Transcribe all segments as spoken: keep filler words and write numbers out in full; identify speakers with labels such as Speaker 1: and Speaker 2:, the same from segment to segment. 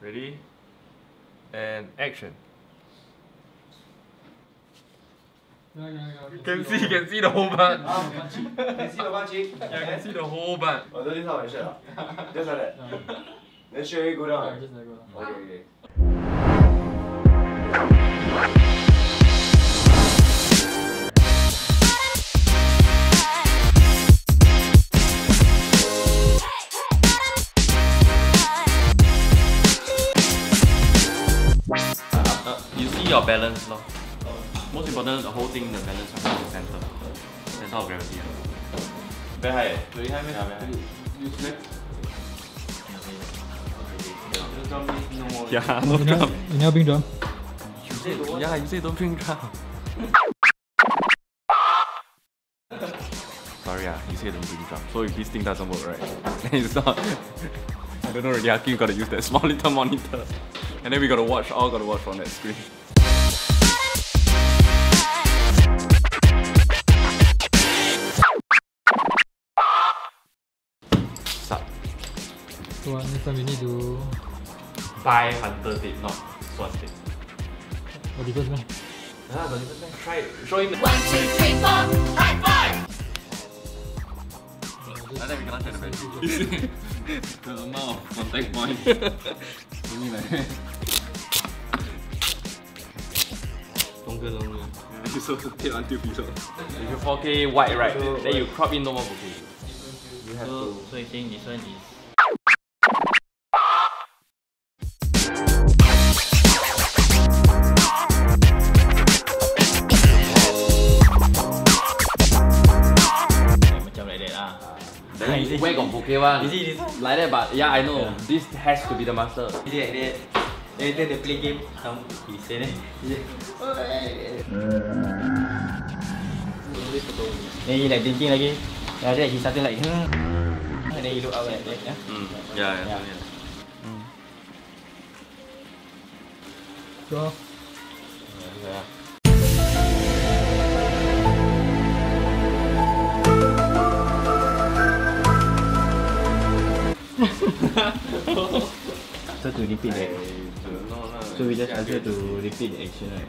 Speaker 1: Ready? And action. You can see, you can see the whole butt.
Speaker 2: Can see the punching?
Speaker 1: Yeah, I can see the whole butt.
Speaker 2: Oh, so this how I shot. Just like that. Then straight away go down.
Speaker 3: Just like go down.
Speaker 2: Okay, okay.
Speaker 1: Uh, you see your balance, lor. Most important, the whole thing, the balance is in the center. Center of gravity. Very high, eh? Very high, man. Yeah, very high. You snap. Yeah, no drum.
Speaker 3: You never bring drum?
Speaker 1: You say, yeah, you say don't bring drum. Sorry, ah, you say don't bring drum. So if this thing doesn't work, right? It's not. I don't know really. I think you gotta use that small little monitor, and then we gotta watch. All gotta watch from that screen. Start.
Speaker 3: So what, next time we need to...
Speaker 1: Buy hunter tape, not swan tape.
Speaker 3: What difference, man?
Speaker 1: Ah, got different. Try it. Show him.
Speaker 4: One, two, three, four, high five!
Speaker 1: And then we cannot check the battery. The amount of contact points. Only like that. Longer, longer. Yeah, so tape until below. If you four K wide, right, so, then you crop in no more bouquet. You have
Speaker 5: So,
Speaker 1: to.
Speaker 5: so you think this one is macam like that ah.
Speaker 1: Then where got bouquet one?
Speaker 5: You see this?
Speaker 1: Like that, but yeah, I know.
Speaker 5: Yeah.
Speaker 1: This has to be the master.
Speaker 5: You see like that. Then later they play game. Some he say that. Then he like thinking lagi. Then after that he started like hmm. And then he look out like that. Yeah.
Speaker 1: Mm. Yeah, yeah,
Speaker 5: Yeah.
Speaker 1: yeah.
Speaker 3: So,
Speaker 1: Yeah.
Speaker 5: So to repeat that. So we just ask her to repeat the action, right?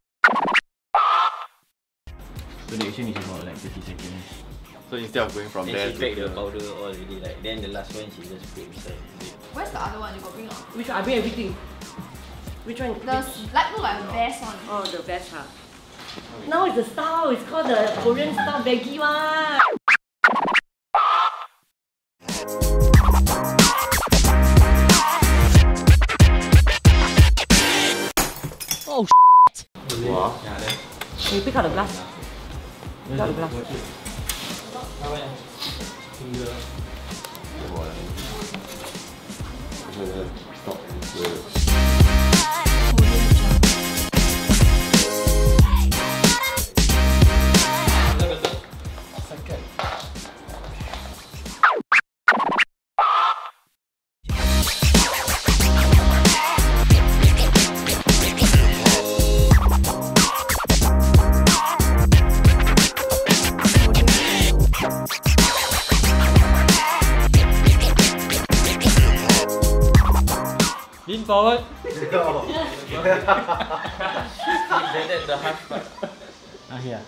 Speaker 5: So the action is about like thirty seconds.
Speaker 1: So instead of going from
Speaker 5: Then
Speaker 1: there
Speaker 5: she pack the powder all already, like then the last one she just put inside.
Speaker 6: Where's the other one you got bring out?
Speaker 7: Which one? I bring everything. Which one?
Speaker 6: The like look like the best one.
Speaker 7: Oh, the best, huh? Now it's the style. It's called the Korean style baggy one. Oh shit!
Speaker 1: Wow.
Speaker 5: Yeah, then.
Speaker 7: Can you pick out the glass? Pick out the glass.
Speaker 3: lean forward.
Speaker 5: Then that's the half part. Ah, here.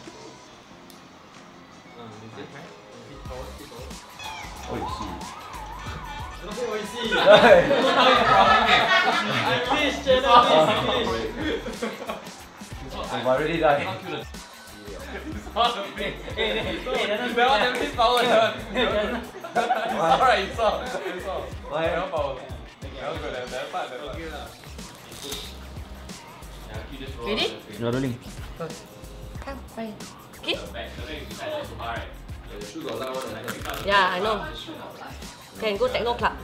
Speaker 2: I've already died.
Speaker 1: Alright, you saw. You saw.
Speaker 2: Why?
Speaker 6: Ready?
Speaker 5: You're rolling.
Speaker 7: Come, Ryan. Okay? Yeah, I know. Can go techno club.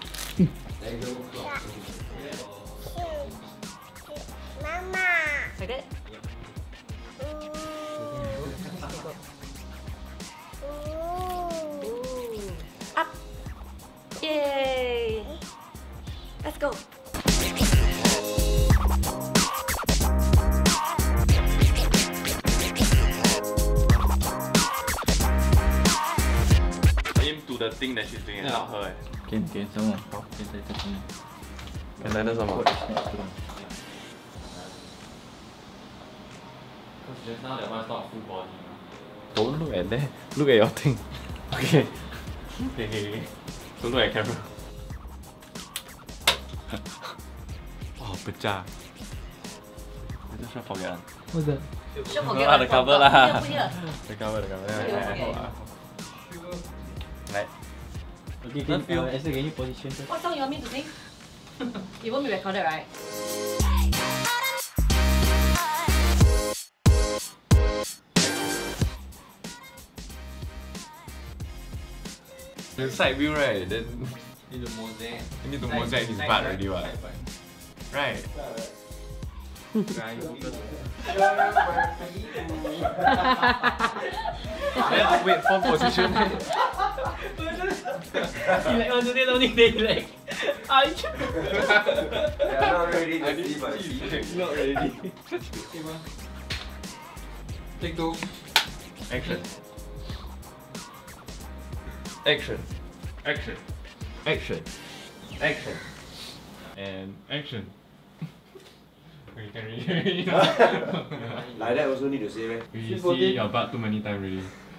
Speaker 4: Mama.
Speaker 7: Like that? Ooh. Up. Yay. Let's go.
Speaker 1: Aim to the thing that she's doing,
Speaker 5: Yeah.
Speaker 1: not her. Eh.
Speaker 5: Can, can, some more. Can, can, can.
Speaker 1: Entitled 什么
Speaker 5: Code snatch tu.
Speaker 1: Because just now that one's not full body. Don't look at that. Look at your thing. Okay. Okay, okay, okay. Don't look at camera. Oh, pecah. I just try forget.
Speaker 3: What's that?
Speaker 7: Sure
Speaker 1: No
Speaker 7: forget
Speaker 1: lah,
Speaker 7: one.
Speaker 1: the cover
Speaker 7: Put
Speaker 1: lah.
Speaker 7: here, put here.
Speaker 1: The cover, the cover.
Speaker 7: Okay, okay.
Speaker 1: Right.
Speaker 5: Okay,
Speaker 1: Don't
Speaker 5: can,
Speaker 1: feel-
Speaker 5: uh, Esther, can you position first?
Speaker 7: What song you want me to sing? It won't be recorded, right?
Speaker 1: The side view, right? Then
Speaker 5: Need to mosaic.
Speaker 1: you need to mosaic his butt already, what? Right. Let's wait for position.
Speaker 5: He like want to do something, then he like, I
Speaker 2: They are not ready to see my feet.
Speaker 5: not ready.
Speaker 1: Take two. Action. Action. Action. Action. Action. And action. You can really,
Speaker 2: Like that also need to say, right?
Speaker 1: you see your butt too many times already.